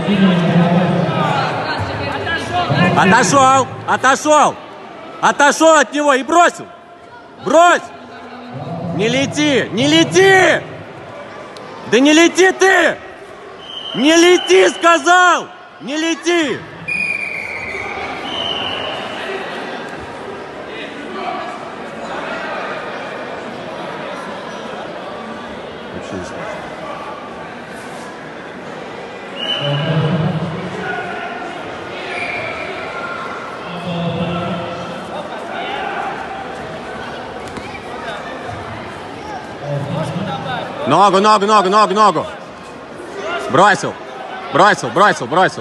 Отошел, отошел, отошел от него и бросил. Брось! Не лети, не лети! Да не лети ты! Не лети, сказал! Не лети! Ногу, ногу, ногу, ногу, ногу. Бросил, бросил, бросил, бросил.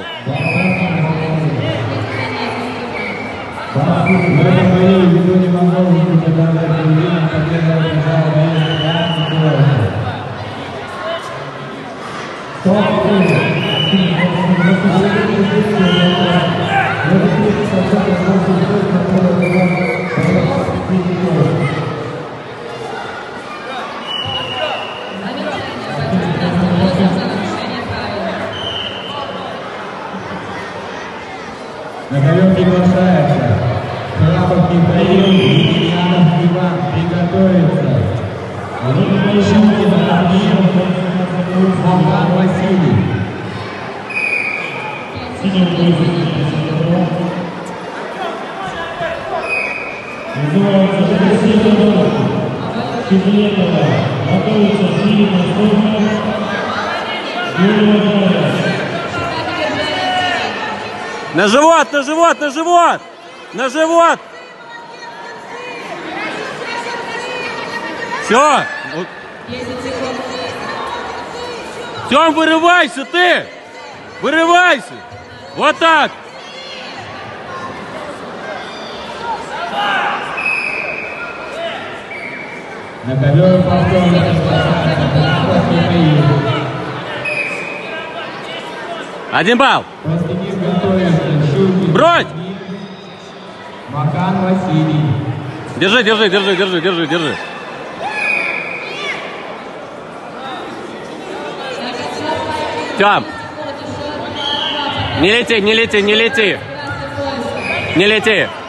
На ковер приглашается Храпов Михаил, Емельянов Иван, приготовиться. Щукин Артем, Макан Василий. На живот, на живот, на живот! На живот! Все! Тём, вырывайся ты! Вырывайся! Вот так! На ковер повторно Один балл! Брось! Макан Василий. Держи, держи, держи, держи, держи, держи. Тём! Не лети, не лети, не лети! Не лети!